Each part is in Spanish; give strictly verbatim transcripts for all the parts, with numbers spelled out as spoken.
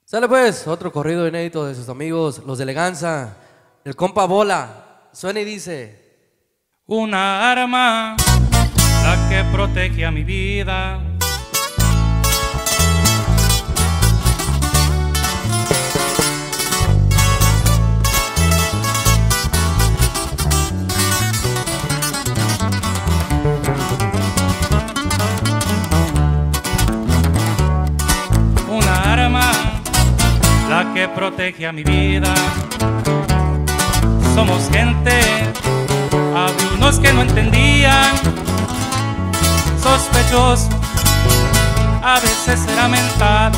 Sale pues, otro corrido inédito de sus amigos, los de Eleganza. El compa Bola, suena y dice: una arma, la que protege a mi vida. Una arma, la que protege a mi vida. Somos gente, había unos que no entendían, sospechoso, a veces era mentado.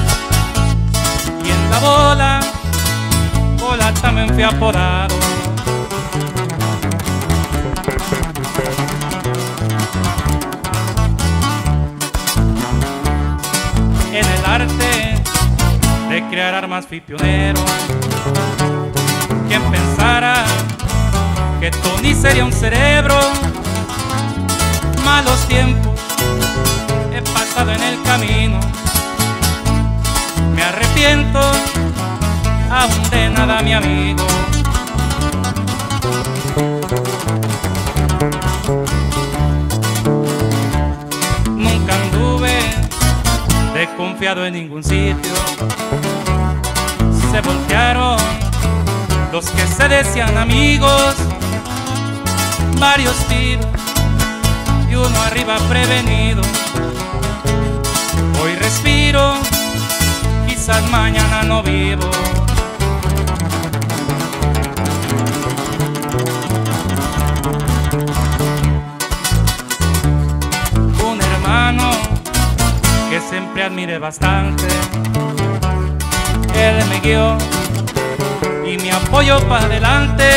Y en la bola, bola también fui apodado. En el arte de crear armas fui pionero. Quien pensara que Tony sería un cerebro. Malos tiempos he pasado en el camino. Me arrepiento, aún de nada, mi amigo. Nunca anduve desconfiado en ningún sitio. Se voltearon los que se decían amigos, varios tiros y uno arriba prevenido. Hoy respiro, quizás mañana no vivo. Un hermano que siempre admiré bastante, él me guió y me apoyo para adelante.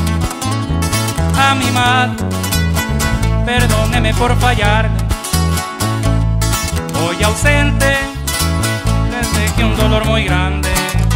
A mi madre, perdóneme por fallarle. Hoy ausente, les dejé un dolor muy grande.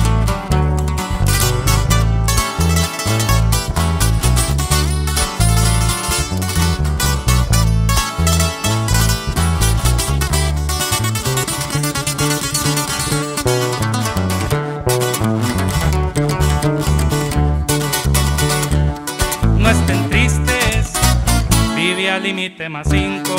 No estén tristes, vive al límite más cinco.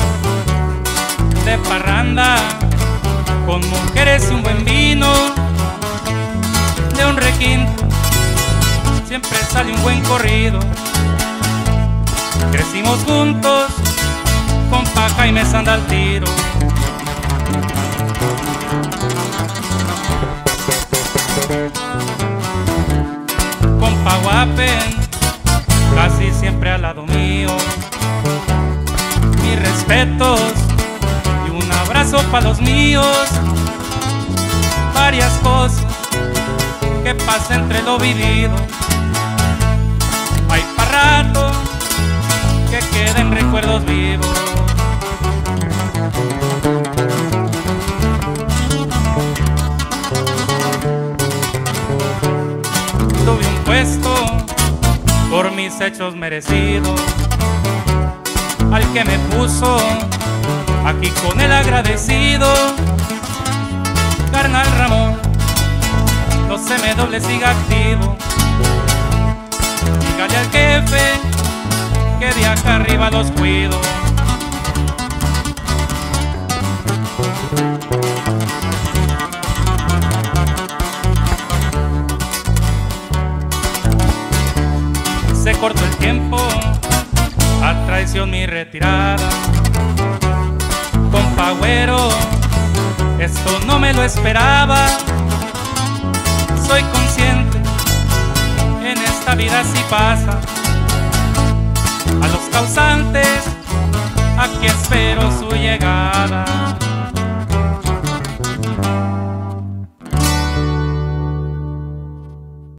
De parranda, con mujeres y un buen vino. De un requinto, siempre sale un buen corrido. Crecimos juntos, con paja y mesa anda al tiro. Compa Guapen, casi siempre al lado mío. Mis respetos y un abrazo para los míos. Varias cosas que pasan entre lo vivido. Hay para rato que queden recuerdos vivos. Tuve un puesto por mis hechos merecidos. Al que me puso aquí con el agradecido, carnal Ramón, no se me doble, siga activo. Dígale al jefe que de acá arriba los cuido. Se cortó el tiempo, a traición mi retirada. Compa Güero, esto no me lo esperaba. Soy consciente, en esta vida sí pasa. A los causantes, aquí espero su llegada.